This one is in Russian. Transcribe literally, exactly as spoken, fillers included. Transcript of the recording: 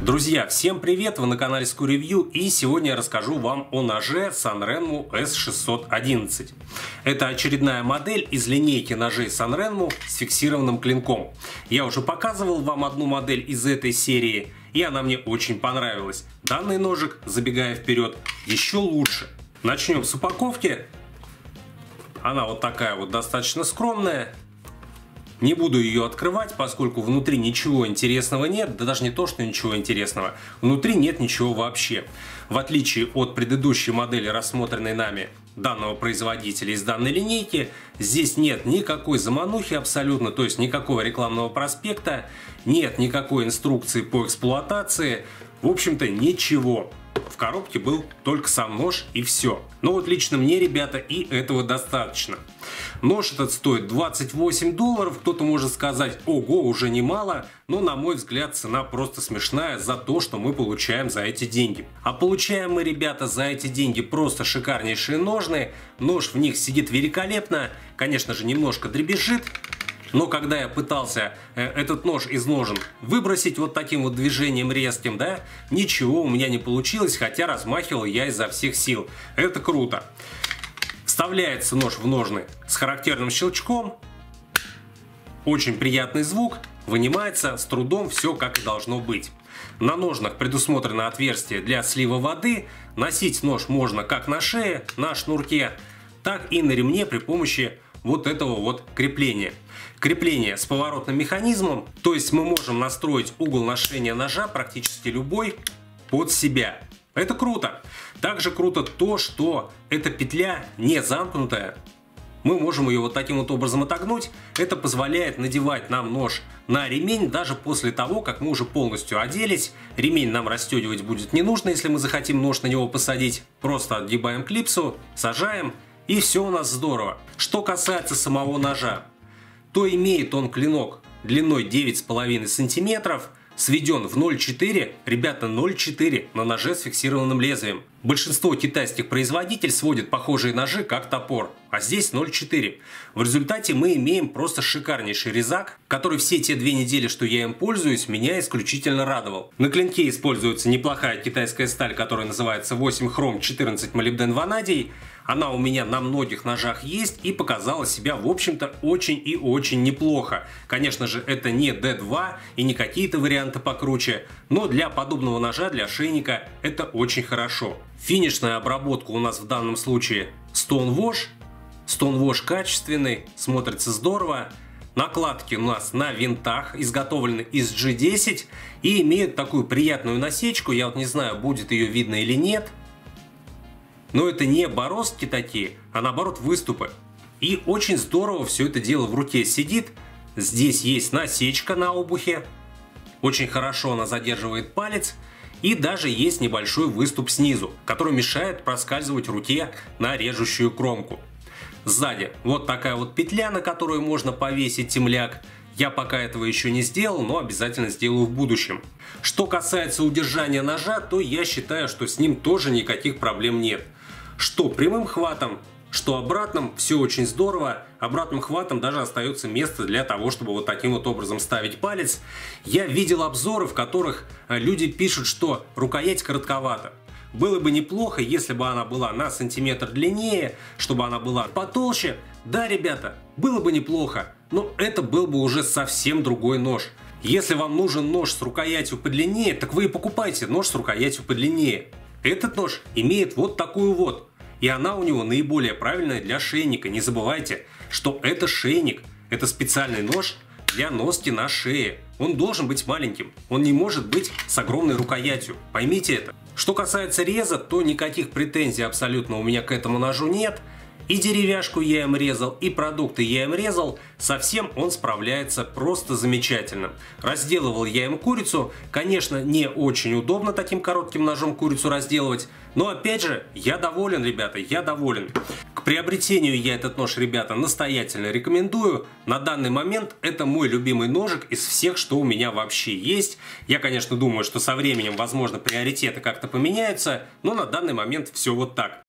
Друзья, всем привет! Вы на канале SKU-Review, и сегодня я расскажу вам о ноже Sanrenmo эс шестьсот одиннадцать. Это очередная модель из линейки ножей Sanrenmo с фиксированным клинком. Я уже показывал вам одну модель из этой серии, и она мне очень понравилась. Данный ножик, забегая вперед, еще лучше. Начнем с упаковки. Она вот такая вот достаточно скромная. Не буду ее открывать, поскольку внутри ничего интересного нет, да даже не то, что ничего интересного, внутри нет ничего вообще. В отличие от предыдущей модели, рассмотренной нами, данного производителя из данной линейки, здесь нет никакой заманухи абсолютно, то есть никакого рекламного проспекта, нет никакой инструкции по эксплуатации, в общем-то ничего. В коробке был только сам нож и все. Но вот лично мне, ребята, и этого достаточно. Нож этот стоит двадцать восемь долларов. Кто-то может сказать: ого, уже немало. Но на мой взгляд цена просто смешная за то, что мы получаем за эти деньги. А получаем мы, ребята, за эти деньги просто шикарнейшие ножны. Нож в них сидит великолепно. Конечно же, немножко дребезжит. Но когда я пытался э, этот нож из ножен выбросить вот таким вот движением резким, да, ничего у меня не получилось, хотя размахивал я изо всех сил. Это круто. Вставляется нож в ножны с характерным щелчком. Очень приятный звук. Вынимается с трудом, все как и должно быть. На ножнах предусмотрено отверстие для слива воды. Носить нож можно как на шее, на шнурке, так и на ремне при помощи вот этого вот крепления. Крепление с поворотным механизмом, то есть мы можем настроить угол ношения ножа практически любой под себя. Это круто. Также круто то, что эта петля не замкнутая. Мы можем ее вот таким вот образом отогнуть. Это позволяет надевать нам нож на ремень даже после того, как мы уже полностью оделись. Ремень нам расстегивать будет не нужно, если мы захотим нож на него посадить. Просто отгибаем клипсу, сажаем, и все у нас здорово. Что касается самого ножа, то имеет он клинок длиной девять с половиной сантиметров, сведен в ноль целых четыре десятых, ребята, ноль целых четыре десятых на ноже с фиксированным лезвием. Большинство китайских производителей сводят похожие ножи как топор, а здесь ноль целых четыре десятых. В результате мы имеем просто шикарнейший резак, который все те две недели, что я им пользуюсь, меня исключительно радовал. На клинке используется неплохая китайская сталь, которая называется восемь хром четырнадцать молибден ванадий. Она у меня на многих ножах есть и показала себя, в общем-то, очень и очень неплохо. Конечно же, это не дэ два и не какие-то варианты покруче, но для подобного ножа, для шейника, это очень хорошо. Финишная обработка у нас в данном случае Stonewash. Stonewash качественный, смотрится здорово. Накладки у нас на винтах, изготовлены из джи десять и имеют такую приятную насечку. Я вот не знаю, будет ее видно или нет. Но это не бороздки такие, а наоборот выступы. И очень здорово все это дело в руке сидит. Здесь есть насечка на обухе. Очень хорошо она задерживает палец. И даже есть небольшой выступ снизу, который мешает проскальзывать руке на режущую кромку. Сзади вот такая вот петля, на которую можно повесить темляк. Я пока этого еще не сделал, но обязательно сделаю в будущем. Что касается удержания ножа, то я считаю, что с ним тоже никаких проблем нет. Что прямым хватом, что обратным, все очень здорово. Обратным хватом даже остается место для того, чтобы вот таким вот образом ставить палец. Я видел обзоры, в которых люди пишут, что рукоять коротковата. Было бы неплохо, если бы она была на сантиметр длиннее, чтобы она была потолще. Да, ребята, было бы неплохо, но это был бы уже совсем другой нож. Если вам нужен нож с рукоятью подлиннее, так вы и покупайте нож с рукоятью подлиннее. Этот нож имеет вот такую вот, и она у него наиболее правильная для шейника. Не забывайте, что это шейник, это специальный нож для носки на шее. Он должен быть маленьким, он не может быть с огромной рукоятью, поймите это. Что касается реза, то никаких претензий абсолютно у меня к этому ножу нет. И деревяшку я им резал, и продукты я им резал. Совсем он справляется просто замечательно. Разделывал я им курицу. Конечно, не очень удобно таким коротким ножом курицу разделывать. Но опять же, я доволен, ребята, я доволен. К приобретению я этот нож, ребята, настоятельно рекомендую. На данный момент это мой любимый ножик из всех, что у меня вообще есть. Я, конечно, думаю, что со временем, возможно, приоритеты как-то поменяются. Но на данный момент все вот так.